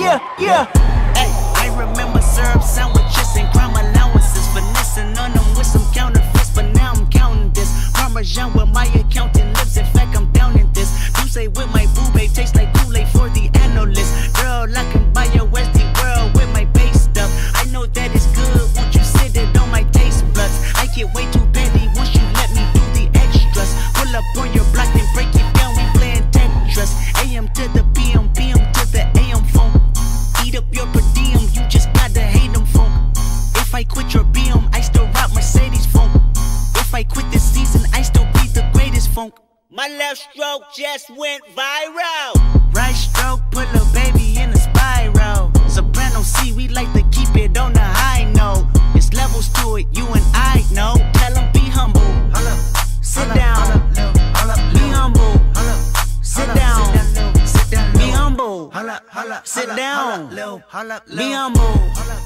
yeah. Hey, I remember syrup sandwiches and crime allowances, finessing on them with some counterfeits, but now I'm counting this. Parmesan where my accountant lives, in fact I'm down in this. You say with my boo babe, tastes like Kool-Aid for the analyst. Girl, I can buy your Westie world with my base stuff. I know that it's good, won't you sit it on my taste buds? I get way too petty once you let me do the extras. Pull up on your block and break it down, we playing Tetris. AM to the PM, PM to the AM phone. Eat up your per diem, you just gotta hate them phone. If I quit your BM, I still rock Mercedes phone. If I quit this season, I still be the greatest funk. My left stroke just went viral. Right stroke put a baby in a spiral. Soprano C, we like to keep it on the high note. It's levels to it, you and I know. Tell them be humble. Sit down. Be humble. Sit down. Be humble. Sit down. Be humble.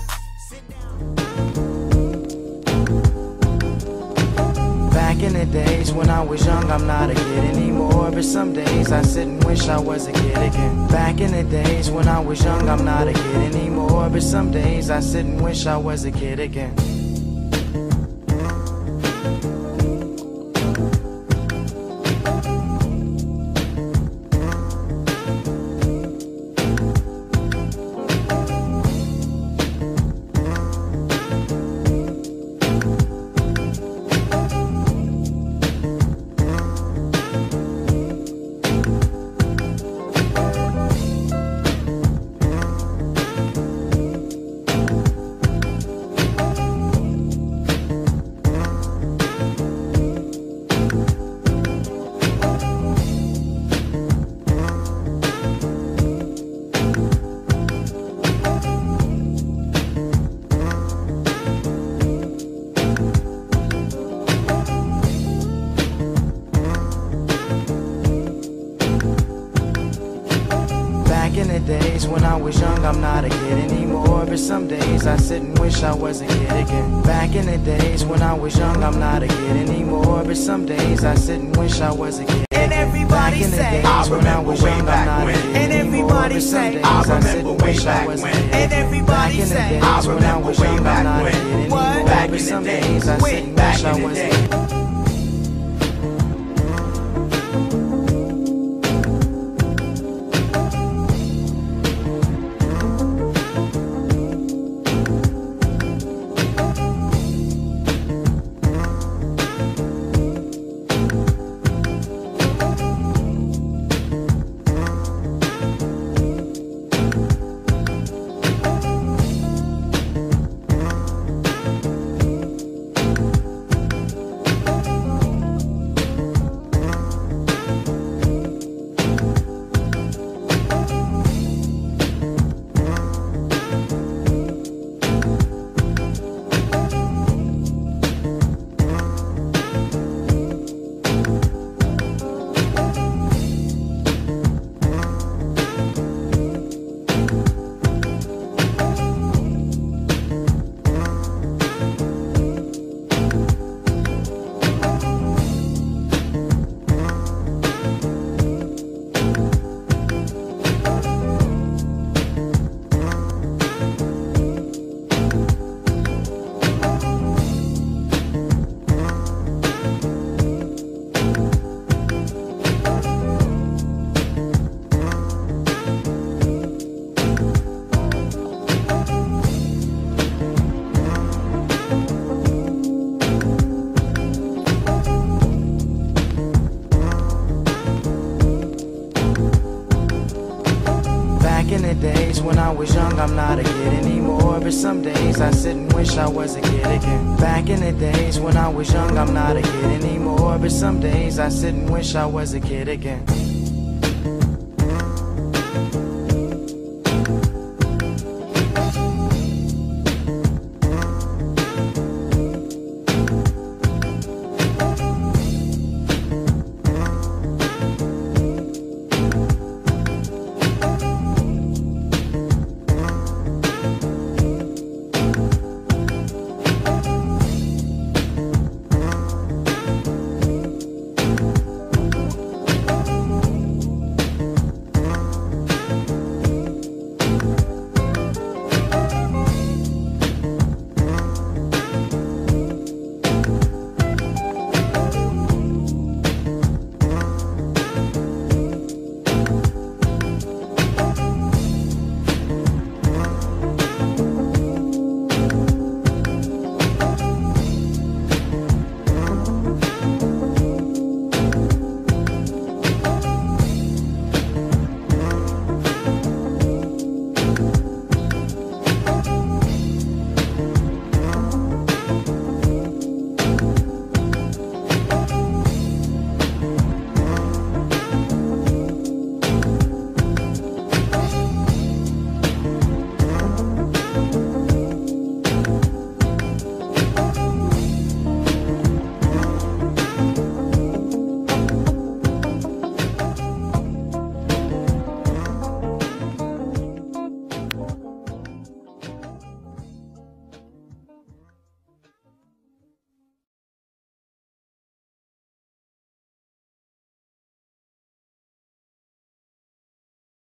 Back in the days when I was young, I'm not a kid anymore. But some days I sit and wish I was a kid again. Back in the days when I was young, I'm not a kid anymore. But some days I sit and wish I was a kid again. Back in the days when I was young, I'm not a kid anymore. But some days I sit and wish I was a kid again. Back in the days when I was young, I'm not a kid anymore. But some days I sit and wish I was a kid. And everybody say, I remember way back when. And everybody say, I remember way back when. And everybody say, I remember way back when. Back But in some the days I sit and wish I was a kid. Back in the days when I was young, I'm not a kid anymore. But some days I sit and wish I was a kid again. Back in the days when I was young, I'm not a kid anymore. But some days I sit and wish I was a kid again.